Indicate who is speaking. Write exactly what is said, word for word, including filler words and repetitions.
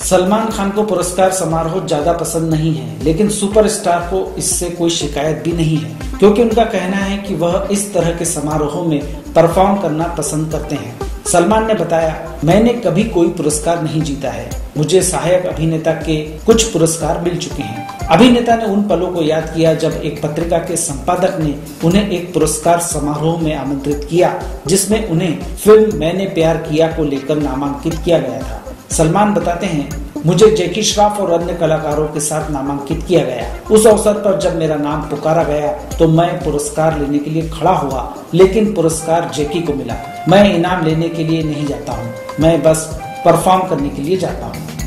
Speaker 1: सलमान खान को पुरस्कार समारोह ज्यादा पसंद नहीं है, लेकिन सुपरस्टार को इससे कोई शिकायत भी नहीं है, क्योंकि उनका कहना है कि वह इस तरह के समारोहों में परफॉर्म करना पसंद करते हैं। सलमान ने बताया, मैंने कभी कोई पुरस्कार नहीं जीता है। मुझे सहायक अभिनेता के कुछ पुरस्कार मिल चुके हैं। अभिनेता ने उन पलों को याद किया जब एक पत्रिका के संपादक ने उन्हें एक पुरस्कार समारोह में आमंत्रित किया, जिसमें उन्हें फिल्म मैंने प्यार किया को लेकर नामांकित किया गया था। सलमान बताते हैं, मुझे जैकी श्रॉफ और अन्य कलाकारों के साथ नामांकित किया गया। उस अवसर पर जब मेरा नाम पुकारा गया तो मैं पुरस्कार लेने के लिए खड़ा हुआ, लेकिन पुरस्कार जैकी को मिला। मैं इनाम लेने के लिए नहीं जाता हूँ, मैं बस परफॉर्म करने के लिए जाता हूँ।